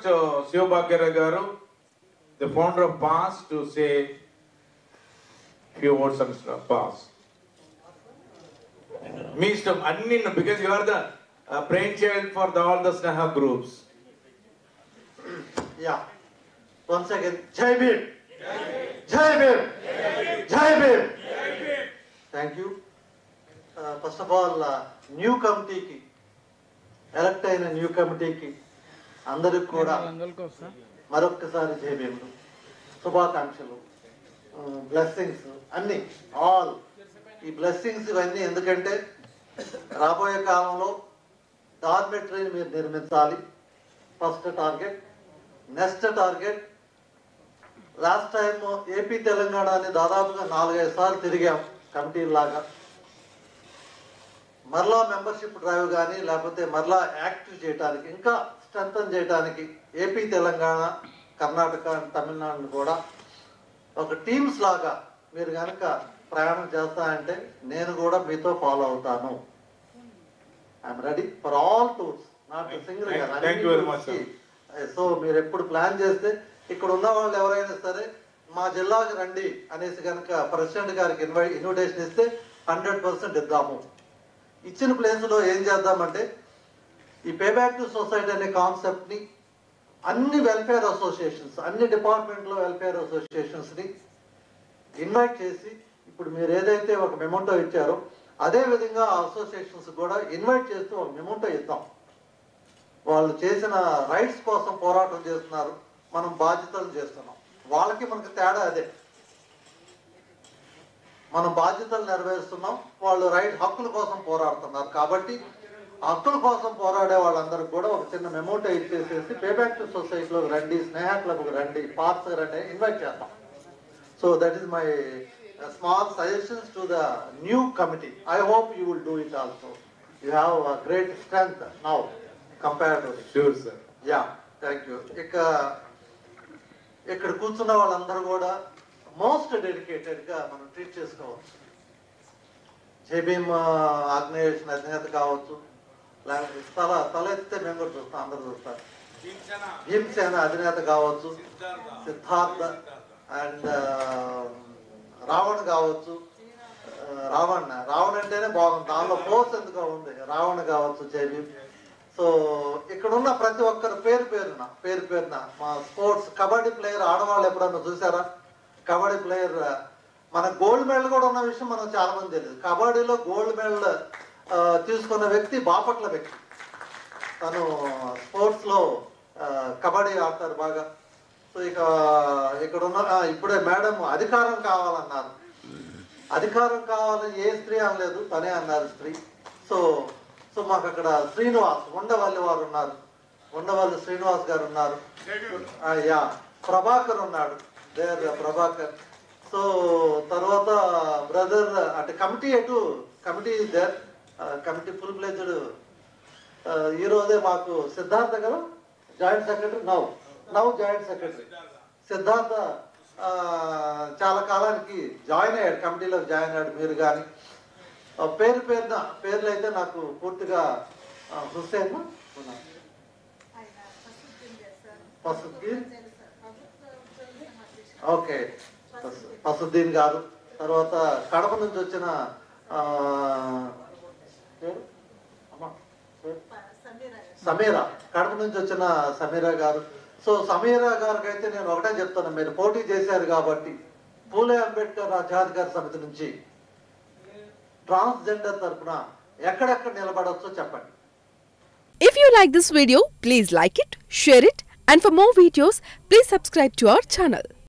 request Shiv Bhagyaraj garu, the founder of PAS, to say few words on PAS. Means to Annin, because you are the brainchild for all the Sneha groups. Yeah. Once again, Jai Bhim. Jai Bhim. Jai Bhim. Thank you. First of all, new committee ki, elect అయిన new committee ki, అందరికి కూడా మరొక్కసారి జై భీములు, శుభాకాంక్షలు, blessings అన్ని all. ఈ blessings ఇవన్నీ ఎందుకంటే రాబోయే కాలంలో డార్మెటరీని మీరు నిర్మించాలి. First target. Next target, last time AP తెలంగాణని దాదాపుగా 4-5 సార్లు తిరిగాం కమిటీలాగా. మరలా మెంబర్షిప్ డ్రైవ్ కానీ లేకపోతే మరలా యాక్టివ్ చేయడానికి, ఇంకా స్ట్రెంథన్ చేయడానికి ఏపీ తెలంగాణ కర్ణాటక తమిళనాడుని కూడా ఒక టీమ్స్ లాగా మీరు కనుక ప్రయాణం చేస్తానంటే నేను కూడా మీతో ఫాలో అవుతాను. I'm ready for all tours, not single. So మీరు ఎప్పుడు ప్లాన్ చేస్తే ఇక్కడ ఉన్న వాళ్ళు ఎవరైనా సరే మా జిల్లాకి రండి అనేసి కనుక ప్రెసిడెంట్ గారికి ఇన్విటేషన్ ఇస్తే 100% ఇద్దాము. ఇచ్చిన ప్లేస్లో ఏం చేద్దామంటే ఈ పే బ్యాక్ టు సొసైటీ అనే కాన్సెప్ట్ని అన్ని వెల్ఫేర్ అసోసియేషన్స్, అన్ని డిపార్ట్మెంట్లో వెల్ఫేర్ అసోసియేషన్స్ని ఇన్వైట్ చేసి, ఇప్పుడు మీరు ఏదైతే ఒక మెమోంటో ఇచ్చారో అదే విధంగా ఆ అసోసియేషన్స్ కూడా ఇన్వైట్ చేస్తూ ఒక మెమోంటో ఇద్దాం. వాళ్ళు చేసిన రైట్స్ కోసం పోరాటం చేస్తున్నారు, మనం బాధ్యతలు చేస్తున్నాం. వాళ్ళకి మనకి తేడా అదే. మనం బాధ్యతలు నెరవేరుస్తున్నాం, వాళ్ళు హక్కుల కోసం పోరాడుతున్నారు. కాబట్టి హక్కుల కోసం పోరాడే వాళ్ళందరికీ కూడా ఒక చిన్న మెమోటో ఇచ్చేసేసి పే బ్యాక్ టు సొసైటీలోకి రండి, స్నేహ క్లబ్కి రండి, పార్క్స్కి రండి ఇన్వైట్ చేద్దాం. So that is my small suggestions to the new committee. I hope you will do it also. You have great strength now comparatively. Sure, sir. Yeah, thank you. ఇక్కడ కూర్చున్న వాళ్ళందరూ కూడా మోస్ట్ డెడికేటెడ్గా మనం ట్రీట్ చేసుకోవచ్చు. జై Bhim organisation అధినేత కావచ్చు, లేకపోతే తల ఎత్తితే మేము కూడా చూస్తాం, అందరూ చూస్తారు. భీమసేన అధినేత కావచ్చు, సిద్ధార్థ అండ్ రావణ్ కావచ్చు. రావణ్ అంటేనే బాగుంది, దానిలో ఫోర్స్ ఎందుకో ఉంది. రావణ్ కావచ్చు, జై భీమ్. సో ఇక్కడ ఉన్న ప్రతి ఒక్కరు పేరు పేరున మా స్పోర్ట్స్ కబడ్డీ ప్లేయర్ ఆడవాళ్ళు ఎప్పుడన్నా చూసారా? కబడ్డీ ప్లేయర్ మన గోల్డ్ మెడల్ కూడా ఉన్న విషయం మనం చాలా మంది తెలియదు. కబడ్డీలో గోల్డ్ మెడల్ తీసుకున్న వ్యక్తి బాపట్ల వ్యక్తి. తను స్పోర్ట్స్లో కబడ్డీ ఆడతారు బాగా. సో ఇక్కడ ఉన్న ఇప్పుడే మేడం అధికారం కావాలన్నారు. అధికారం కావాలని ఏ స్త్రీ అనలేదు, తనే అన్నారు స్త్రీ. సో మాకు అక్కడ శ్రీనివాస్ ఉండవల్లి వారు ఉన్నారు, ఉండవల్లి శ్రీనివాస్ గారు ఉన్నారు. యా, ప్రభాకర్ ఉన్నాడు, దేర్ ప్రభాకర్. సో తర్వాత బ్రదర్ అంటే committee there, committee full pledged. ఈరోజే మాకు Siddhartha garu joint secretary, now joint secretary Siddhartha చాలా కాలానికి జాయిన్ అయ్యాడు, కమిటీలోకి జాయిన్ అయ్యాడు. మీరు కానీ పేర్లు అయితే నాకు పూర్తిగా హుస్సేన్, ఫసుద్దీన్, ఓకే ఫసుద్దీన్ గారు. తర్వాత కడప నుంచి వచ్చిన సమీరా, కడప నుంచి వచ్చిన సమీరా గారు. సో సమీరా గారికి అయితే నేను ఒకటే చెప్తాను, మీరు పోటీ చేశారు కాబట్టి పూలే అంబేద్కర్ రాజ్యాధికార సమితి నుంచి ట్రాన్స్జెండర్ తరపున ఎక్కడెక్కడ నిలబడొచ్చో చెప్పండి. If you like this video, please like it, share it, and for more videos, please subscribe to our channel.